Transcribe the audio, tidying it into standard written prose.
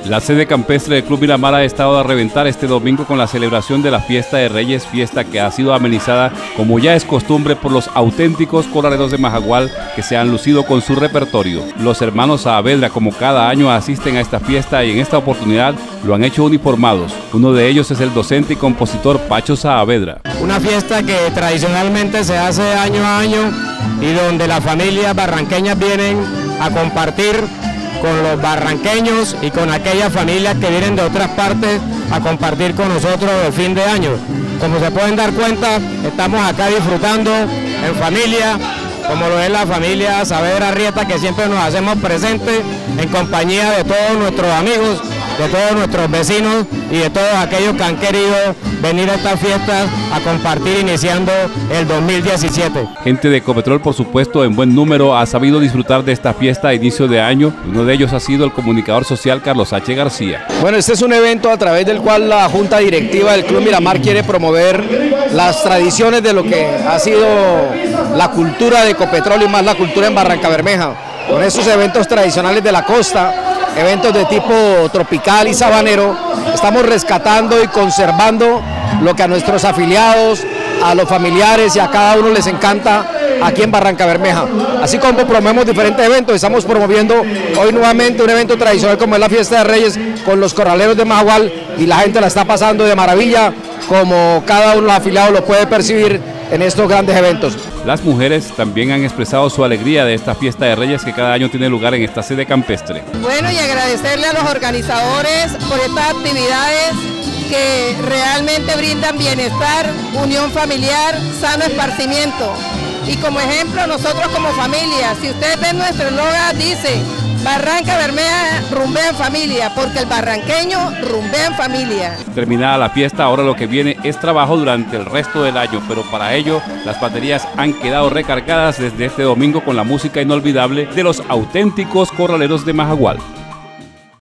La sede campestre del Club Miramar ha estado a reventar este domingo con la celebración de la Fiesta de Reyes, fiesta que ha sido amenizada como ya es costumbre por los auténticos corraleros de Majagual que se han lucido con su repertorio. Los hermanos Saavedra, como cada año, asisten a esta fiesta y en esta oportunidad lo han hecho uniformados. Uno de ellos es el docente y compositor Pacho Saavedra. Una fiesta que tradicionalmente se hace año a año y donde las familias barranqueñas vienen a compartir con los barranqueños y con aquellas familias que vienen de otras partes a compartir con nosotros el fin de año. Como se pueden dar cuenta, estamos acá disfrutando en familia, como lo es la familia Saavedra Arrieta, que siempre nos hacemos presentes en compañía de todos nuestros amigos, de todos nuestros vecinos y de todos aquellos que han querido venir a estas fiestas a compartir iniciando el 2017. Gente de Ecopetrol, por supuesto, en buen número ha sabido disfrutar de esta fiesta a inicio de año. Uno de ellos ha sido el comunicador social Carlos H. García. Bueno, este es un evento a través del cual la Junta Directiva del Club Miramar quiere promover las tradiciones de lo que ha sido la cultura de Ecopetrol y más la cultura en Barrancabermeja. Con estos eventos tradicionales de la costa, eventos de tipo tropical y sabanero, estamos rescatando y conservando lo que a nuestros afiliados, a los familiares y a cada uno les encanta aquí en Barrancabermeja. Así como promovemos diferentes eventos, estamos promoviendo hoy nuevamente un evento tradicional como es la Fiesta de Reyes con los corraleros de Majagual y la gente la está pasando de maravilla, como cada uno de los afiliados lo puede percibir en estos grandes eventos. Las mujeres también han expresado su alegría de esta Fiesta de Reyes que cada año tiene lugar en esta sede campestre. Bueno, y agradecerle a los organizadores por estas actividades que realmente brindan bienestar, unión familiar, sano esparcimiento. Y como ejemplo, nosotros como familia, si ustedes ven nuestro eslogan, dice Barrancabermeja rumbea en familia, porque el barranqueño rumbea en familia. Terminada la fiesta, ahora lo que viene es trabajo durante el resto del año, pero para ello las baterías han quedado recargadas desde este domingo con la música inolvidable de los auténticos corraleros de Majagual.